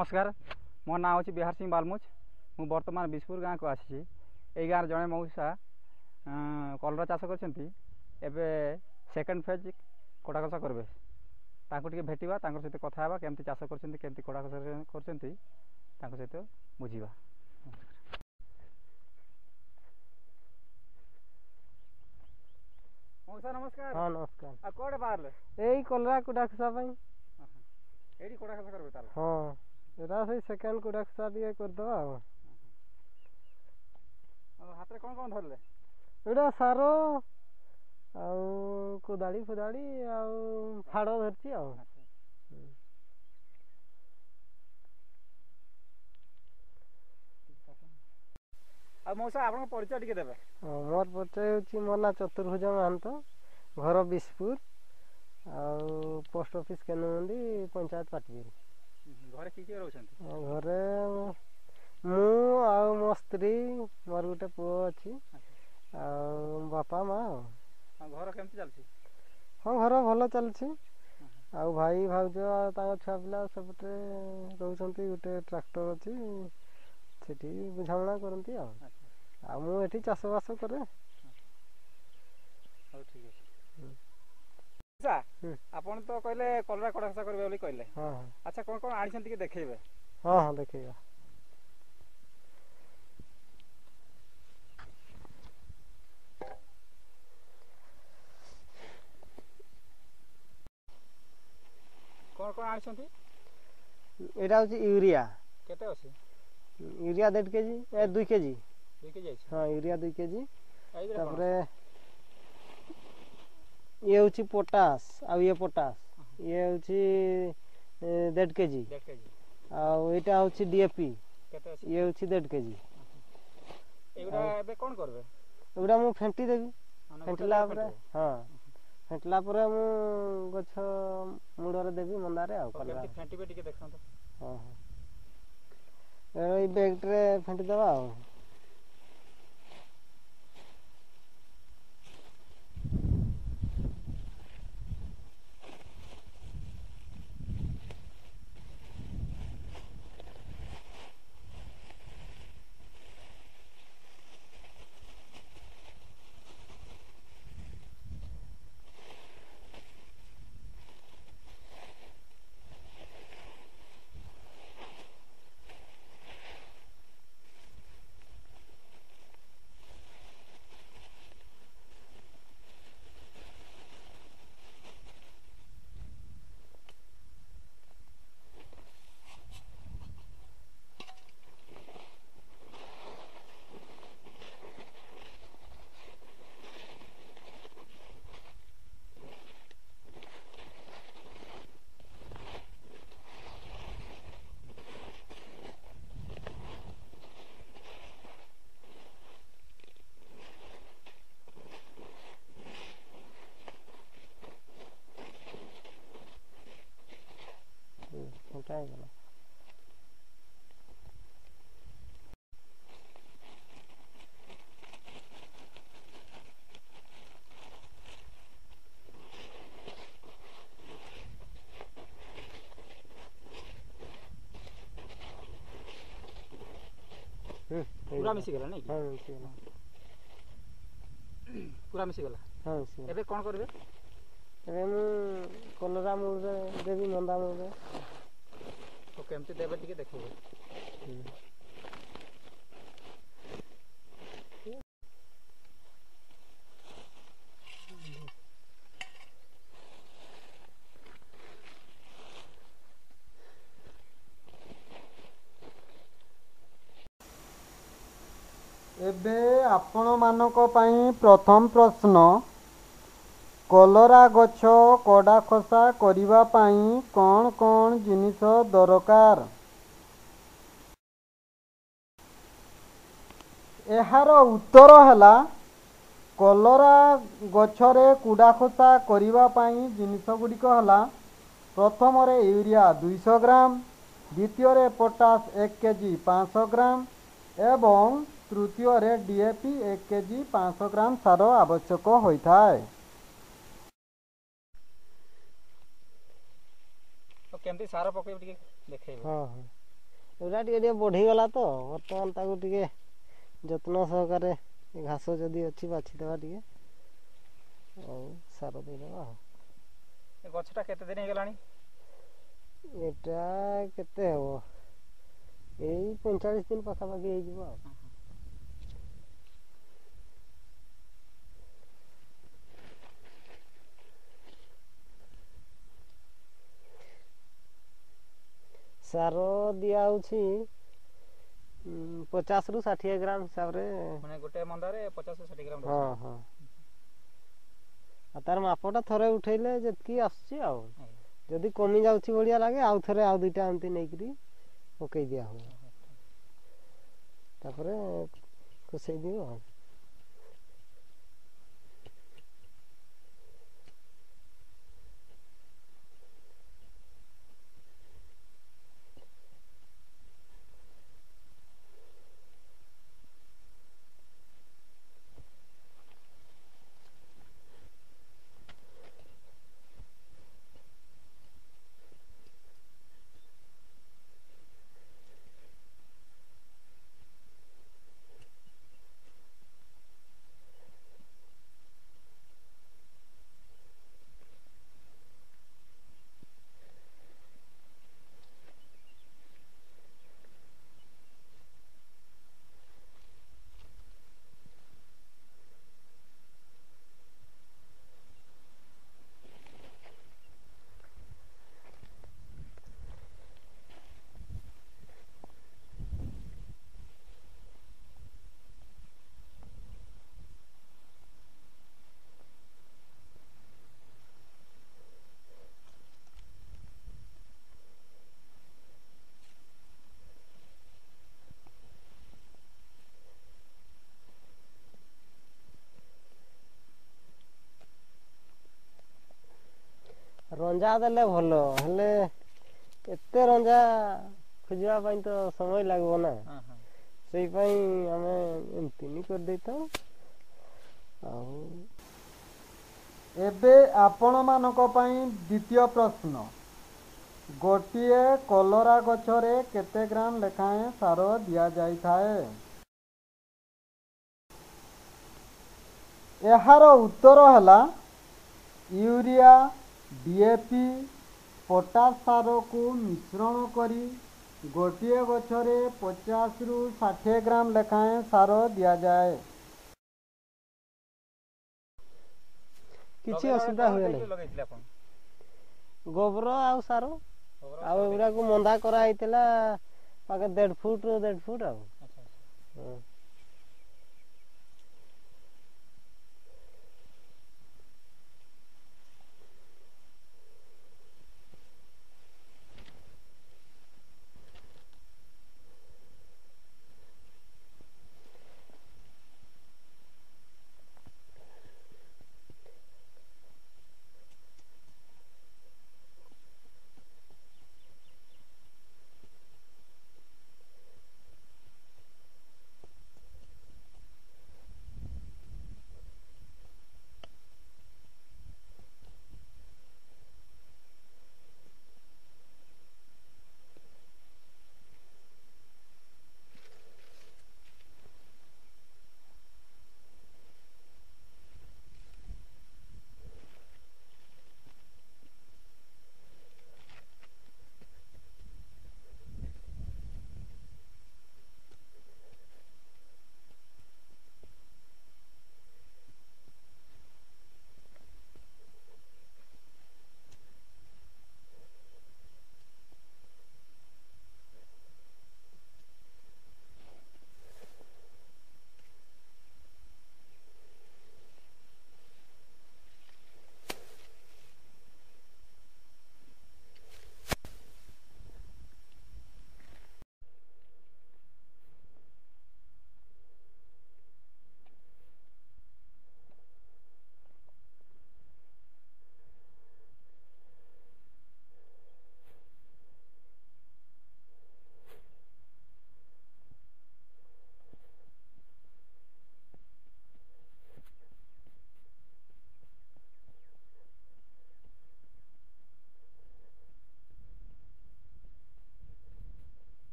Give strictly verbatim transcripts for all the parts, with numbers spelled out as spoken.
नमस्कार मो ना हूँ बिहार सिंह बालमुच मु बर्तमान बिशपुर गाँव को आसी यही गाँव जड़े मऊसा कलरा चाष कर सेकेंड फेज कड़ा कषा करेंगे ताकू भेटा सहित कथा केमती चाष करमती कड़ा कषा कर सहित बुझा। मऊसा नमस्कार। हाँ नमस्कार। आ कोड़े बाहर यही कलरा कुड़ा खसा एडी कोड़ा कषा करबे तार। हाँ एटा से सेकेंड कुड़ा खसा दिए कर दो आ हाथ रे कोन कोन धरले एटा सारो आ कोदाड़ी फुदाड़ी आ फाड़ धरची आ आ मौसा आपन परिचय टिके देबे। मोर परिचय होची मोर ना चतुर्भुज महंत घर बिशपुर आ पोस्ट ऑफिस केनुंदी पंचायत पाटबिल। घरे की की रहउछंती? घरे मु आ मो स्त्री मोर गुटे पुओ अछि आ बापा माँ। घर केमती चलछि? हाँ घर भल चलछि आ भाई भाउज तांग छुआ पिला सबटे रहउछंती गुटे ट्रैक्टर अछि सेठी बुझामणा करंती आ आ मु एठी चाष बास करे। हो ठीक अछि। अच्छा आपन तो कहले कलरा कड़ा कषा करबे बोली कहले। हां अच्छा कोन कोन आनिछंती कि देखेबे? हां हां देखैबा। कोन कोन आनिछंती? एटा होची यूरिया केते अछि? यूरिया डेढ़ केजी ए दो केजी। दो केजी अछि। हां यूरिया दो केजी। एइदरे तापरे ये होची पोटास आ ये पोटास ये होची डेढ़ केजी। डेढ़ केजी आ एटा होची डीएपी केते अछि? ये होची डेढ़ केजी। एगुडा एबे कोन करबे? एगुडा मु फेंटी देबी फेंटला परे हां फेंटला परे मु गछ मुडरे देबी मंदारे आ कलरा। केमती फेंटीबे टिके देखन तो। हां हां ए बैग रे फेंटी देबा आ उठाई गला। पूरा मिसी गेला नै? हां मिसी गेला। पूरा मिसी गेला। हां मिसी गेला। एबे कोन करबे? एबे मु कलरा मुरे देबी मंदा मुरे। तो केमती देबे टिके देखिबे। एबे आपण मानक पई प्रथम प्रश्न कलरा गछ कड़ा खसा करिबा पई कोन कोन जिनिस दरकार? एहार उत्तर हला कलरा गछरे कुड़ा खसा करिबा पई जिनिस गुडिक हला प्रथम रे यूरिया दो सौ ग्राम, द्वितीय रे पोटास एक केजी पाँच सौ ग्राम एवं तृतीय रे डीएपी एक केजी पाँच सौ ग्राम सार आवश्यक होता है। तो केमती सार पके टिके देखैबो। हां हां ଏଗୁଡ଼ା ଟିକେ ଟିକେ ବଢ଼ିଗଲା ତ ବର୍ତ୍ତମାନ ତାକୁ ଟିକେ ଯତ୍ନ ସହକାରେ ଘାସ ଯଦି ଅଛି ବାଛିଦେବା ଟିକେ ଆଉ ସାର ଦେଇଦେବା ଆଉ। ଏ ଗଛଟା କେତେ ଦିନ ହେଇଗଲାଣି? ଏଟା କେତେ ହେବ ଏଇ ପଇଁଚାଳିଶ ଦିନ ପାଖାପାଖି ହେଇଯିବ ଆଉ। ସାର ଦିଆହେଉଛି ପଚାଶରୁ ଷାଠିଏ ଗ୍ରାମ ହିସାବରେ, ମାନେ ଗୋଟେ ମନ୍ଦାରେ ପଚାଶ ଷାଠିଏ ଗ୍ରାମ ହଁ ଦଉଛନ୍ତି। ହଁ। ଆଉ ତାର ମାପଟା ଥରେ ଉଠେଇଲେ ଯେତିକି ଆସୁଛି ଆଉ ଯଦି କମି ଯାଉଛି ଭଳିଆ ଲାଗେ ଆଉ ଥରେ ଆଉ ଦୁଇଟା ଏମିତି ନେଇକରି ପକେଇ ଦିଆ ହୁଏ। ତାପରେ ଖୁସେଇ ଦିଅ ଆଉ। ରଞ୍ଜା ଦେଲେ ଭଲ, ହେଲେ ଏତେ ରଞ୍ଜା ଖୋଜିବା ପାଇଁ ତ ସମୟ ଲାଗିବ ନା, ସେଇପାଇଁ ଆମେ ଏମିତି କରିଦେଇଥାଉ। ଆଉ ଏବେ ଆପଣମାନଙ୍କ ପାଇଁ ଦ୍ୱିତୀୟ ପ୍ରଶ୍ନ, ଗୋଟିଏ କଲରା ଗଛରେ କେତେ ଗ୍ରାମ ଲେଖାଏଁ ସାର ଦିଆଯାଇଥାଏ? ଏହାର ଉତ୍ତର ହେଲା urea, D A P, potash ସାରକୁ ମିଶ୍ରଣ କରି ଗୋଟିଏ ଗଛରେ ପଚାଶରୁ ଷାଠିଏ ଗ୍ରାମ ଲେଖାଏଁ ସାର ଦିଆଯାଏ। କିଛି ଅସୁବିଧା ହୁଏ ନାହିଁ। ଗୋବର ଆଉ ସାର ଆଉ ଏଗୁଡ଼ାକୁ ମନ୍ଦା କରାହେଇଥିଲା ପାଖେ ଦେଢ଼ ଫୁଟ ଦେଢ଼ ଫୁଟ ଆଉ। ହଁ।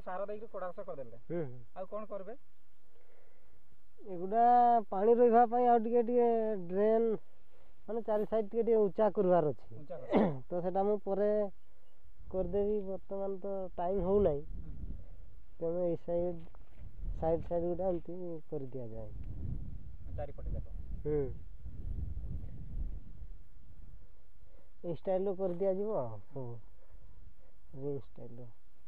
ସାର ଦେଇକି କୋଡ଼ା ଚାଷ କରିଦେଲେ ହୁଁ ଆଉ କ'ଣ କରିବେ? ଏଗୁଡ଼ା ପାଣି ରହିବା ପାଇଁ ଆଉ ଟିକେ ଟିକେ ଡ୍ରେନ୍ ମାନେ ଚାରି ସାଇଡ୍ ଟିକେ ଟିକେ ଉଞ୍ଚା କରିବାର ଅଛି। ତ ସେଟା ମୁଁ ପରେ କରିଦେବି, ବର୍ତ୍ତମାନ ତ ଟାଇମ୍ ହେଉନାହିଁ। ତେଣୁ ଏଇ ସାଇଡ୍ ସାଇଡ୍ ସାଇଡ୍ ଗୁଡ଼ା ଏମିତି କରିଦିଆଯାଏ ଚାରିପଟେ ଯାକ। ହୁଁ ଏଇ ଷ୍ଟାଇଲ୍ର କରିଦିଆଯିବ ଆଉ ସବୁ ରିଙ୍ଗ୍ ଷ୍ଟାଇଲ୍ର।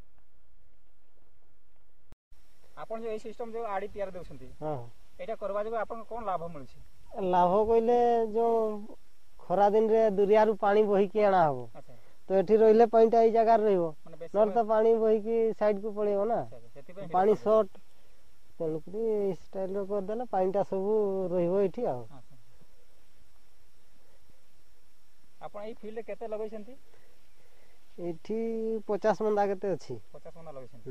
ଆପଣ ଯେଉଁ ଏଇ ସିଷ୍ଟମ୍ ଯେଉଁ ଆଡ଼ି ତିଆରି ଦେଉଛନ୍ତି, ହଁ ଏଇଟା କରିବା ଯୋଗୁଁ ଆପଣଙ୍କୁ କ'ଣ ଲାଭ ମିଳୁଛି? ଲାଭ କହିଲେ ଯେଉଁ ଖରା ଦିନରେ ଦୁରିଆରୁ ପାଣି ବୋହିକି ଅଣା ହେବ, ତ ଏଠି ରହିଲେ ପାଣିଟା ଏଇ ଜାଗାରେ ରହିବ, ନହେଲେ ତ ପାଣି ବୋହିକି ସାଇଡ୍କୁ ପଳେଇବ ନା, ପାଣି ସର୍ଟ। ତେଣୁକରି ଏଇ ଷ୍ଟାଇଲ୍ର କରିଦେଲେ ପାଣିଟା ସବୁ ରହିବ ଏଇଠି ଆଉ। ଆପଣ ଏଇ ଫିଲ୍ଡରେ କେତେ ଲଗେଇଛନ୍ତି? ଏଇଠି ପଚାଶ ମନ୍ଦା କେତେ ଅଛି। ପଚାଶ ମନ୍ଦା ଲଗେଇଛନ୍ତି।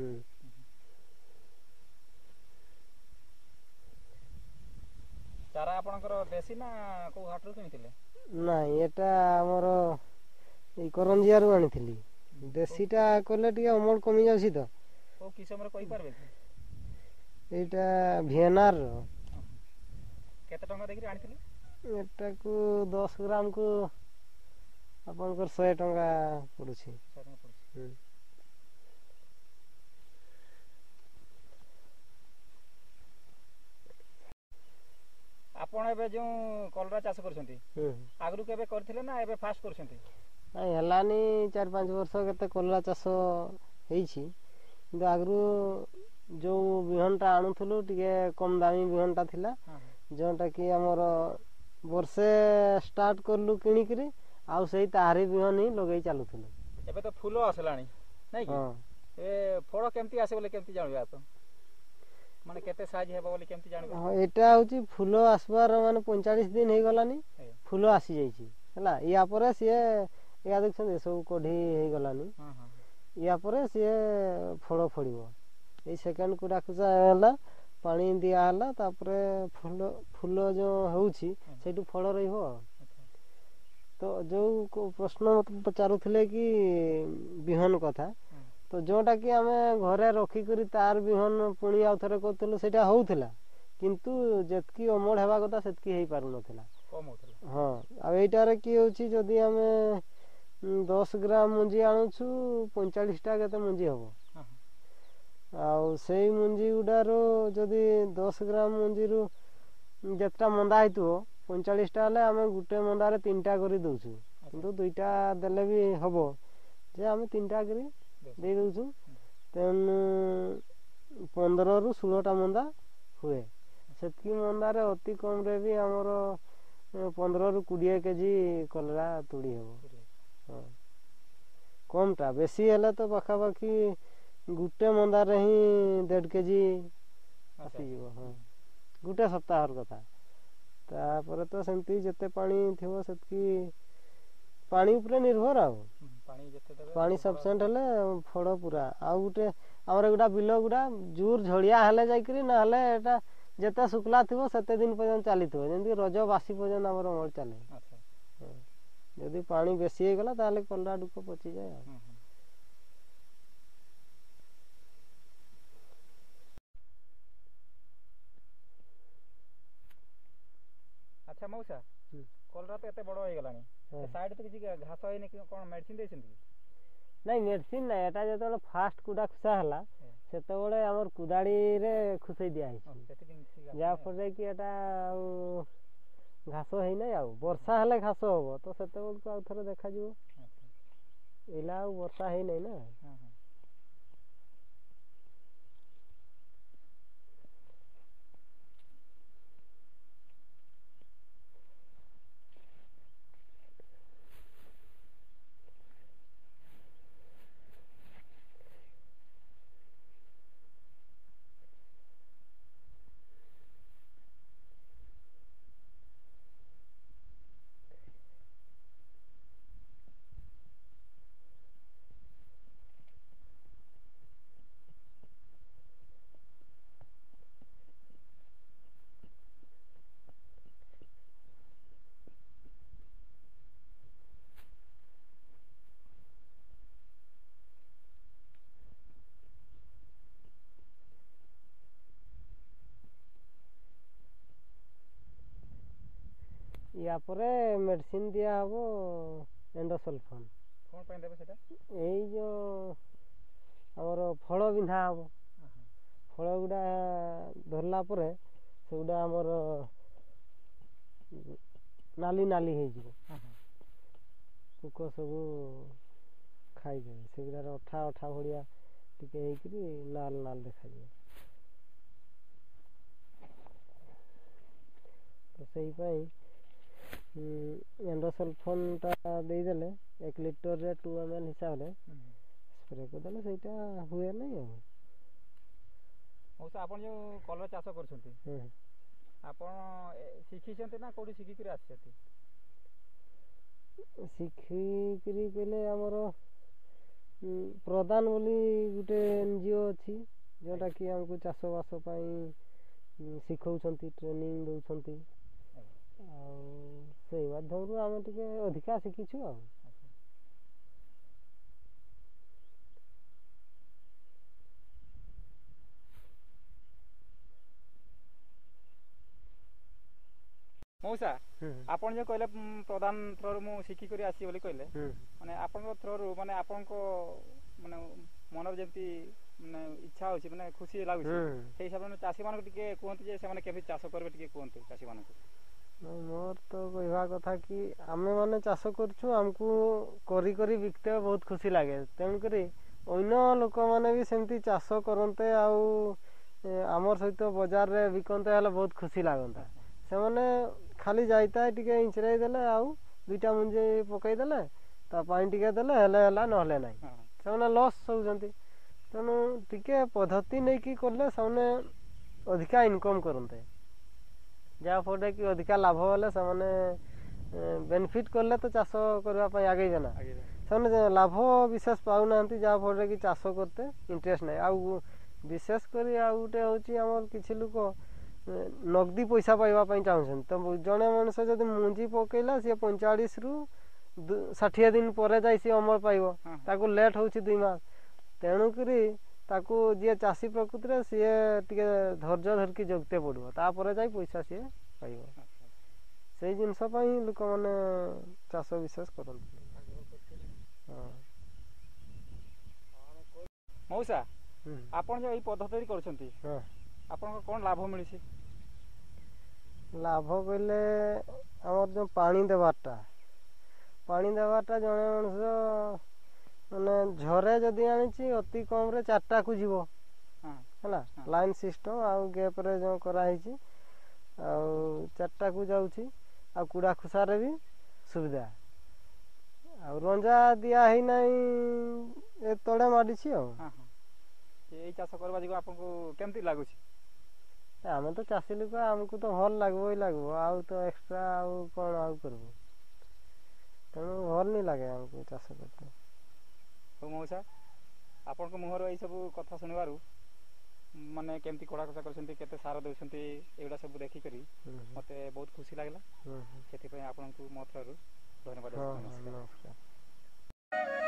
ଚାରା ଆପଣଙ୍କର ଦେଶୀ ନା କେଉଁ ହାଟରୁ କିଣିଥିଲେ? ନାଇଁ, ଏଟା ଆମର ଏଇ କରଞ୍ଜିଆରୁ ଆଣିଥିଲି। ଦେଶୀଟା କଲେ ଟିକେ ଅମଳ କମି ଯାଉଛି ତ। କେଉଁ କିସମରେ କହିପାରିବେ କି? ଏଇଟା ଭିଏନ୍ଆର୍ର। କେତେ ଟଙ୍କା ଦେଇକିରି ଆଣିଥିଲି? ଏଟାକୁ ଦଶ ଗ୍ରାମକୁ ଆପଣଙ୍କର ଶହେ ଟଙ୍କା ପଡ଼ୁଛି। ଶହେ ଟଙ୍କା ପଡ଼ୁଛି। ଆପଣ ଏବେ ଯେଉଁ କଲରା ଚାଷ କରୁଛନ୍ତି, ଆଗରୁ କେବେ କରିଥିଲେ ନା ଏବେ ଫାଷ୍ଟ କରୁଛନ୍ତି? ନାଇଁ, ହେଲାନି ଚାରି ପାଞ୍ଚ ବର୍ଷ କେତେ କଲରା ଚାଷ ହେଇଛି, କିନ୍ତୁ ଆଗରୁ ଯେଉଁ ବିହନଟା ଆଣୁଥିଲୁ ଟିକେ କମ୍ ଦାମୀ ବିହନଟା ଥିଲା, ଯେଉଁଟାକି ଆମର ବର୍ଷେ ଷ୍ଟାର୍ଟ କଲୁ କିଣିକିରି, ଆଉ ସେଇ ତାହାରି ବିହନ ହିଁ ଲଗେଇ ଚାଲୁଥିଲୁ। ଏବେ ତ ଫୁଲ ଆସିଲାଣି ନାଇଁ କି? ଏ ଫଳ କେମିତି ଆସିବ ବୋଲି କେମିତି ଜାଣିବେ? ଆପଣ ମାନେ କେତେ ସାଇଜ୍ ହେବ ବୋଲି କେମିତି ଜାଣିବେ? ହଁ, ଏଇଟା ହେଉଛି ଫୁଲ ଆସିବାର ମାନେ ପଇଁଚାଳିଶ ଦିନ ହେଇଗଲାନି, ଫୁଲ ଆସିଯାଇଛି ହେଲା। ୟା ପରେ ସିଏ ଏଇଆ ଦେଖୁଛନ୍ତି ସବୁ କଢ଼ି ହେଇଗଲାନି, ୟା ପରେ ସିଏ ଫଳ ଫଳିବ। ଏଇ ସେକେଣ୍ଡ କୁଡ଼ା ଖୁସା ହେଲା, ପାଣି ଦିଆହେଲା, ତାପରେ ଫୁଲ ଫୁଲ ଯେଉଁ ହେଉଛି ସେଇଠୁ ଫଳ ରହିବ ଆଉ। ତ ଯେଉଁ ପ୍ରଶ୍ନ ମୋତେ ପଚାରୁଥିଲେ କି ବିହନ କଥା, ତ ଯେଉଁଟାକି ଆମେ ଘରେ ରଖିକରି ତାର ବିହନ ପୁଣି ଆଉ ଥରେ କରୁଥିଲୁ, ସେଇଟା ହେଉଥିଲା, କିନ୍ତୁ ଯେତିକି ଅମଳ ହେବା କଥା ସେତିକି ହେଇପାରୁନଥିଲା। ହଁ, ଆଉ ଏଇଟାରେ କି ହେଉଛି, ଯଦି ଆମେ ଦଶ ଗ୍ରାମ ମଞ୍ଜି ଆଣୁଛୁ, ପଇଁଚାଳିଶଟା କେତେ ମଞ୍ଜି ହେବ। ଆଉ ସେଇ ମଞ୍ଜି ଗୁଡ଼ାରୁ ଯଦି ଦଶ ଗ୍ରାମ ମଞ୍ଜିରୁ ଯେତେଟା ମନ୍ଦା ହେଇଥିବ, ପଇଁଚାଳିଶଟା ହେଲେ ଆମେ ଗୋଟେ ମନ୍ଦାରେ ତିନିଟା କରି ଦେଉଛୁ, କିନ୍ତୁ ଦୁଇଟା ଦେଲେ ବି ହେବ, ଯେ ଆମେ ତିନିଟା କରି ଦେଇ ଦେଉଛୁ। ତେଣୁ ପନ୍ଦରରୁ ଷୋହଳଟା ମନ୍ଦା ହୁଏ। ସେତିକି ମନ୍ଦାରେ ଅତି କମ୍ରେ ବି ଆମର ପନ୍ଦରରୁ କୋଡ଼ିଏ କେଜି କଲରା ତୁଳି ହେବ। ହଁ, କମ୍ଟା, ବେଶୀ ହେଲେ ତ ପାଖାପାଖି ଗୋଟେ ମନ୍ଦାରେ ହିଁ ଦେଢ଼ କେଜି ଆସିଯିବ। ହଁ, ଗୋଟେ ସପ୍ତାହର କଥା। ତାପରେ ତ ସେମିତି ଯେତେ ପାଣି ଥିବ ସେତିକି ପାଣି ଉପରେ ନିର୍ଭର ଆଉ। ପାଣି ସଫିସିଏଣ୍ଟ ହେଲେ ଫଳ ପୁରା। ଆଉ ଗୋଟେ ଆମର ଏଗୁଡ଼ା ବିଲ ଗୁଡ଼ା ଜୋର ଝଡ଼ିଆ ହେଲେ ଯାଇକରି, ନହେଲେ ଏଇଟା ଯେତେ ଶୁଖିଲା ଥିବ ସେତେ ଦିନ ପର୍ଯ୍ୟନ୍ତ ଚାଲିଥିବ, ଯେମିତି ରଜ ବାସି ପର୍ଯ୍ୟନ୍ତ ଆମର ଅମଳ ଚାଲେ। ଯଦି ପାଣି ବେଶୀ ହେଇଗଲା ତାହେଲେ କଲରା ଡୁକ ପଚିଯାଏ ଆଉ। ଆଚ୍ଛା ମଉସା, କଲରା ତ ଏତେ ବଡ଼ ହେଇଗଲାଣି, ସାଇଡ଼୍ ତ କିଛି ଘାସ ହେଇନି, କ'ଣ ମେଡ଼ିସିନ୍ ଦେଇଛନ୍ତି? ନାଇଁ, ମେଡ଼ିସିନ୍ ନାହିଁ। ଏଟା ଯେତେବେଳେ ଫାଷ୍ଟ କୁଡ଼ା ଖୁସା ହେଲା, ସେତେବେଳେ ଆମର କୁଦାଡ଼ିରେ ଖୁସେଇ ଦିଆହେଇଛି, ଯାହାଫଳରେ କି ଏଟା ଆଉ ଘାସ ହେଇନାହିଁ। ଆଉ ବର୍ଷା ହେଲେ ଘାସ ହେବ, ତ ସେତେବେଳକୁ ଆଉ ଥରେ ଦେଖାଯିବ। ଏଇଲା ଆଉ ବର୍ଷା ହେଇନାହିଁ ନା। या परे मेडिसिन दिया हबो एंडोसल्फान कोन ପାଇଁ ଦେବେ ସେଟା एई जो हमर फल बिंधा हबो फल गुडा धरला परे सेगुडा हमर नाली नाली हे जिवो पोक सब खाई देबे सेगुडार अठा अठा भड़िया टिके हेकरी लाल लाल देखा जाए तो सही पाई एंडोसल्फान टा दे देले एक लिटर रे टू एम एल हिसाब रे स्प्रे कर देले सेटा हुए नहीं हो मौसा आपण जो कलर चाष करछंती आपण शिखिछंती ना कोडी शिखि करी आछंती शिखि करी पहले हमर प्रदान बोली गुटे एनजीओ अछि जोटा कि हमको चाष बास पई सिखौछंती ट्रेनिंग दउछंती से माध्यम आम टे अधिका शिखीछु आ मौसा आपण जो कहले प्रधान थ्रो मु शिखी करी आसी बोली कहले माने आपण थ्रो माने आपण को माने मनर जेंती माने इच्छा होची माने खुशी लागुची सेही हिसाब रे चासी मान टिके कोहंती जे से माने केबे चाष करबे टिके कोहंती चासी मान मोर तो कहवा कथा कि आमे माने चाष करछु हमकु करी करी बिकते बहुत खुशी लागे तेन करी अन्य लोक माने भी सेमती चाष करनते आउ हमर सहित बाजार रे बिकनते हला बहुत खुशी लागंता से माने खाली जाइता टिके इंचराई देले आउ दुईटा मुंजे पकई देले ता पानी टिके देले हेले हला नहले नाही से माने लॉस होजंती तनु टिके पद्धति नै कि करले सामने अधिका इनकम करनते जा फटे कि अधिका लाभ वाले सामने बेनिफिट करले तो चाष करबा पई आगे जाना सामने लाभ विशेष पाउ नांती जा फटे कि चाष करते इंटरेस्ट नै आ विशेष करी आ उटे होची हमर किछि लोक नगदी पैसा पाइबा पई चाहछन तो जने मनुष्य जदि मुंजी पकेला से पैंतालीस रु साठ दिन परे जाई से अमर पाइबो ताको लेट होची दुई मास तेणु करी ताको जे चासी प्रकृति रे से टिके धैर्य धरकी जगते पड़ो तापर जाई पैसा से पाइबो से जिनस पई लोक माने चाष विशेष करन हां मौसा आपण जो ई पद्धति करछंती हां आपण को कोन लाभ मिली छी लाभ कहले हमर जो पानी देबाटा पानी देबाटा जने मनुष्य माने झरे जदि आनिची अति कम रे चारटा को जीवो हां हला लाइन सिस्टम आ गैप रे जो करा हिची आ चारटा को जाउची आ कुड़ा खुसा रे भी सुविधा आ रंजा दिया ही नाही ए तोड़े माडी छी हां हां ए चाष करबा जिगो आपन को केमती लागु छी आमे तो चासी लोक हमको तो भल लागबो ही लागबो आउ तो एक्स्ट्रा आउ कोन आउ करबो तेणु भल नहीं लगे हमको चाष करते हो मौसा आपन को मुहर ए सब कथा सुनिबारु माने केमती कोड़ा कसा करछंती केते सारा देउछंती एडा सब देखि करी मते बहुत खुशी लागला सेति पय आपन को मोथरु धन्यवाद नमस्कार।